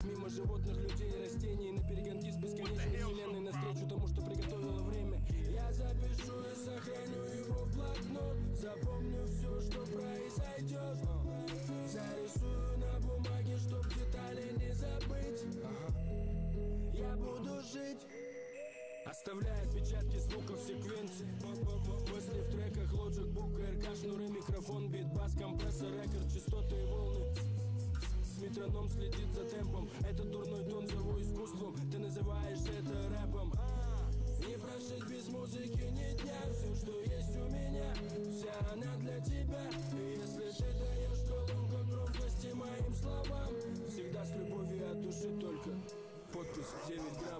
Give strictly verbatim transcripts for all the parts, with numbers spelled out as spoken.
Мимо животных, людей и растений, на перегонки с бесконечной вселенной, навстречу тому, что приготовило время. Я запишу и сохраню его в блокнот, запомню все, что произойдет. Зарисую на бумаге, чтоб детали не забыть. Я буду жить, оставляя отпечатки звуков в секвенции. Мысли в треках, Logic, Book, эр ка, шнуры, микрофон, бит, бас, компрессор, рекорд, частоты и волны. Метроном следит за темпом. Этот дурной тон зову искусством. Ты называешь это рэпом. Не прожить без музыки ни дня. Все, что есть у меня, вся она для тебя. И если ты даешь колонку громкости моим словам, всегда с любовью от души только. Подпись девять грамм.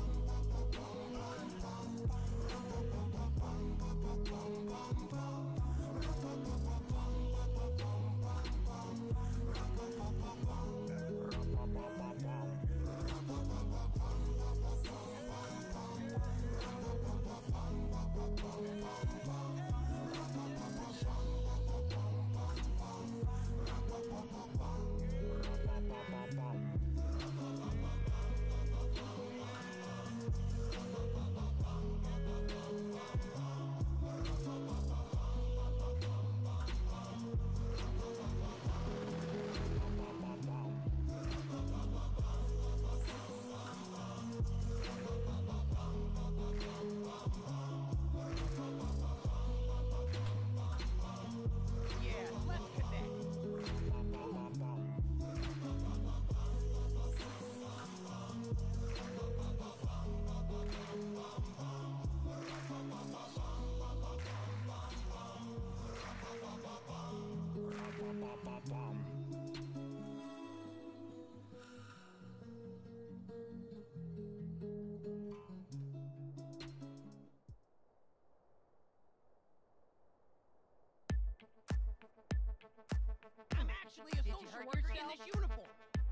I'm actually a social worker in this uniform.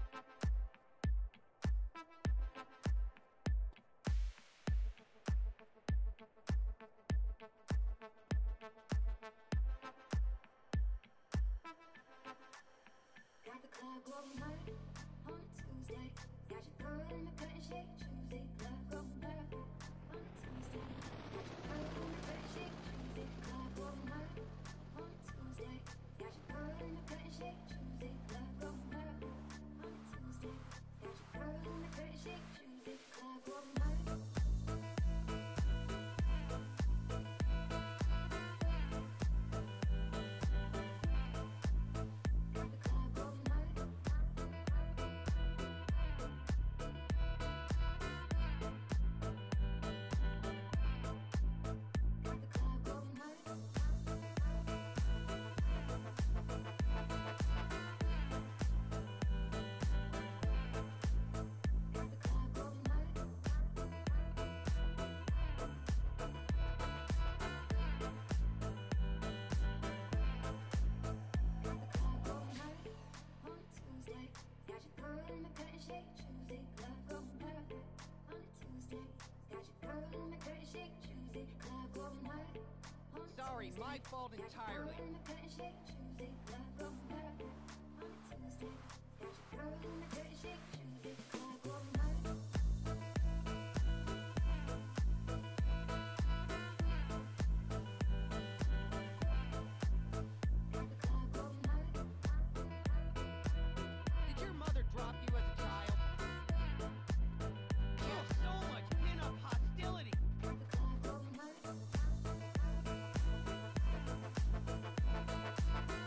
Got the club going hard on a Tuesday. Got your girl in the cutting shake Tuesday. Club going hard on a Tuesday. Got your girl in the cutting shake Tuesday. Club going hard on a Tuesday. Got your girl in the cutting shake Tuesday. Club going hard on a Tuesday. Got your girl in the cutting shake Tuesday. Club going hard. Sorry, my fault entirely. Did your mother drop you as a child? You have so much pin-up hostility. Got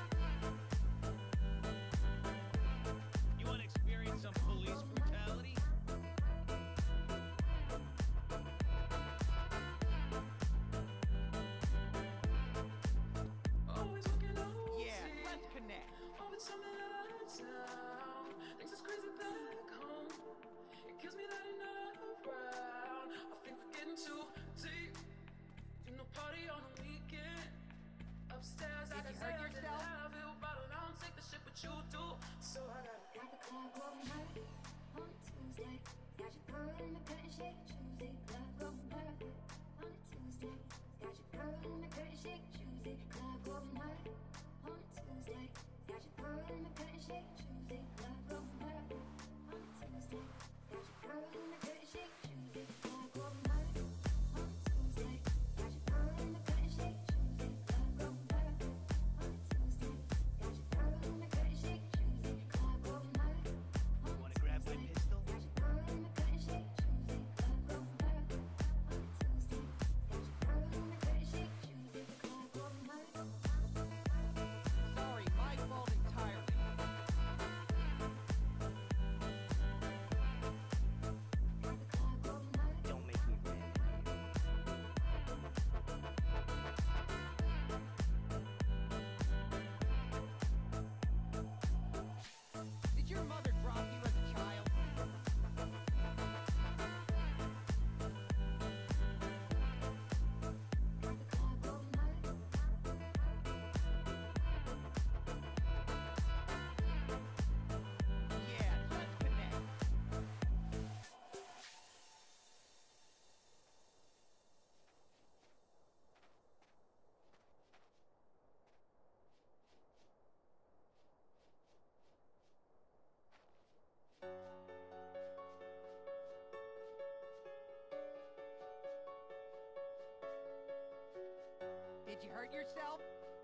Did you hurt yourself?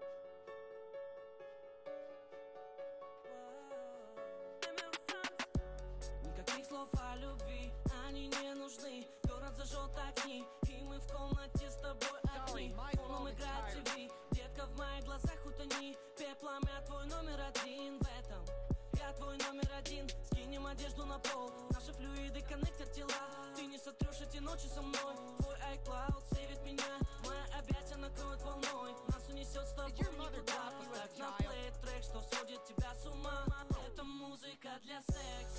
Никаких слов о любви, они не нужны. Город зажжет огни, и мы в комнате с тобой одни. Фоном играет ти ви, детка в моих глазах утони. Пеплом я твой номер один в этом. Я твой номер один, скинем одежду на пол. Наши флюиды коннектят тела. Ты не сотрешь эти ночи со мной. Твой iCloud сейвит меня. Моя объятия накроют волной. Нас унесет с тобой никуда. Поставь на плей трек, что сводит тебя с ума. Это музыка для секса.